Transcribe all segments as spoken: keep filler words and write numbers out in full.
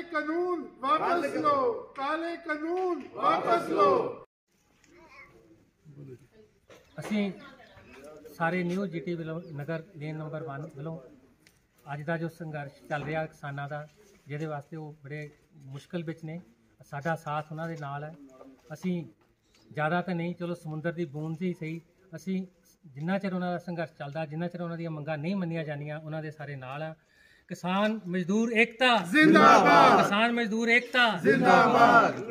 कानून वापस लो, काले कानून वापस लो। ਅਸੀਂ ਸਾਰੇ ਨਿਊ ਜੀਟੀ ਵੱਲੋਂ ਨਗਰ ਲੇਨ ਨੰਬਰ ਇੱਕ ਵੱਲੋਂ ਅੱਜ ਦਾ ਜੋ ਸੰਘਰਸ਼ ਚੱਲ ਰਿਹਾ ਕਿਸਾਨਾਂ ਦਾ, ਜਿਹਦੇ ਵਾਸਤੇ ਉਹ ਬੜੇ ਮੁਸ਼ਕਲ ਵਿੱਚ ਨੇ, ਸਾਡਾ ਸਾਥ ਉਹਨਾਂ ਦੇ ਨਾਲ ਹੈ। ਅਸੀਂ ਜ਼ਿਆਦਾ ਤਾਂ ਨਹੀਂ, ਚਲੋ ਸਮੁੰਦਰ ਦੀ ਬੂੰਦ ਹੀ ਸਹੀ, ਅਸੀਂ ਜਿੰਨਾ ਚਿਰ ਉਹਨਾਂ ਦਾ ਸੰਘਰਸ਼ ਚੱਲਦਾ, ਜਿੰਨਾ ਚਿਰ ਉਹਨਾਂ ਦੀਆਂ ਮੰਗਾਂ ਨਹੀਂ ਮੰਨੀਆਂ ਜਾਂਦੀਆਂ, ਉਹਨਾਂ ਦੇ ਸਾਰੇ ਨਾਲ ਆ। ਕਿਸਾਨ ਮਜ਼ਦੂਰ ਏਕਤਾ ਜ਼ਿੰਦਾਬਾਦ, ਕਿਸਾਨ ਮਜ਼ਦੂਰ ਏਕਤਾ ਜ਼ਿੰਦਾਬਾਦ।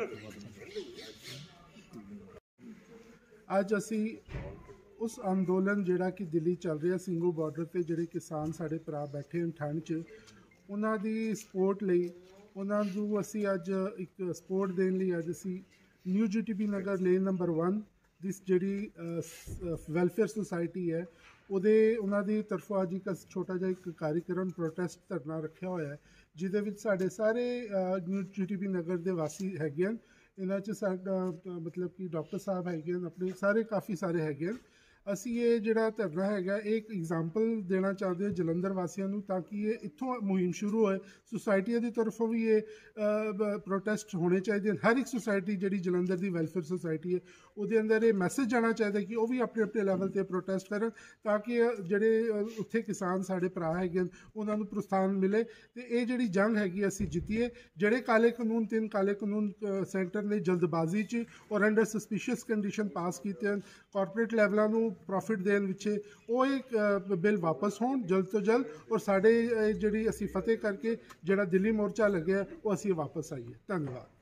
ਅੱਜ ਅਸੀਂ उस अंदोलन जिहड़ा कि दिल्ली चल रहा सिंघू बॉर्डर पर जिहड़े किसान साढ़े भरा बैठे हैं ठंड च, उन्हां दी सपोर्ट लई उन्हां नूं असीं अज एक सपोर्ट देण लई अज असीं new G T B Nagar lane number one this जिहड़ी वैलफेयर सोसाइटी है ਉਹਦੇ ਉਹਨਾਂ ਦੀ ਤਰਫੋਂ ਅੱਜ ਇੱਕ ਛੋਟਾ ਜਿਹਾ ਇੱਕ ਕਾਰਜਕ੍ਰਮ ਪ੍ਰੋਟੈਸਟ ਧਰਨਾ ਰੱਖਿਆ ਹੋਇਆ ਹੈ, ਜਿਹਦੇ ਵਿੱਚ ਸਾਡੇ ਸਾਰੇ ਨਿਊ ਜੀ ਟੀ ਬੀ ਨਗਰ ਦੇ ਵਾਸੀ ਹੈਗੇ ਹਨ। ਇਹਨਾਂ 'ਚ ਸਾਡਾ ਮਤਲਬ ਕਿ ਡਾਕਟਰ ਸਾਹਿਬ ਹੈਗੇ ਹਨ, ਆਪਣੇ ਸਾਰੇ ਕਾਫੀ ਸਾਰੇ ਹੈਗੇ ਹਨ। ਅਸੀਂ ਇਹ ਜਿਹੜਾ ਧਰਨਾ ਹੈਗਾ ਇਹ ਇੱਕ ਐਗਜ਼ਾਮਪਲ ਦੇਣਾ ਚਾਹੁੰਦੇ ਹਾਂ ਜਲੰਧਰ ਵਾਸੀਆਂ ਨੂੰ, ਤਾਂ ਕਿ ਇਹ ਇੱਥੋਂ ਮੁਹਿੰਮ ਸ਼ੁਰੂ ਹੋਏ। ਸੁਸਾਇਟੀਆਂ ਦੀ ਤਰਫੋਂ ਵੀ ਇਹ ਪ੍ਰੋਟੈਸਟ ਹੋਣੇ ਚਾਹੀਦੇ ਹਨ। ਹਰ ਇੱਕ ਸੁਸਾਇਟੀ ਜਿਹੜੀ ਜਲੰਧਰ ਦੀ ਵੈਲਫੇਅਰ ਸੁਸਾਇਟੀ ਹੈ ਉਹਦੇ ਅੰਦਰ ਇਹ ਮੈਸੇਜ ਜਾਣਾ ਚਾਹੀਦਾ ਕਿ ਉਹ ਵੀ ਆਪਣੇ ਆਪਣੇ ਲੈਵਲ 'ਤੇ ਪ੍ਰੋਟੈਸਟ ਕਰਨ, ਤਾਂ ਕਿ ਜਿਹੜੇ ਉੱਥੇ ਕਿਸਾਨ ਸਾਡੇ ਭਰਾ ਹੈਗੇ ਹਨ ਉਹਨਾਂ ਨੂੰ ਪ੍ਰੋਤਸਾਹਨ ਮਿਲੇ ਅਤੇ ਇਹ ਜਿਹੜੀ ਜੰਗ ਹੈਗੀ ਅਸੀਂ ਜਿੱਤੀਏ। ਜਿਹੜੇ ਕਾਲੇ ਕਾਨੂੰਨ ਤਿੰਨ ਕਾਲੇ ਕਾਨੂੰਨ ਸੈਂਟਰ ਨੇ ਜਲਦਬਾਜ਼ੀ 'ਚ ਔਰ ਅੰਡਰ ਸਸਪੀਸ਼ੀਅਸ ਕੰਡੀਸ਼ਨ ਪਾਸ ਕੀਤੇ ਹਨ ਕਾਰਪੋਰੇਟ ਲੈਵਲਾਂ ਨੂੰ प्रॉफिट देने पिछे, वो एक बिल वापस होण जल्द तो जल्द, और साढ़े जी असी फतेह करके जो दिल्ली मोर्चा लगे वो असी वापस आइए। धन्यवाद।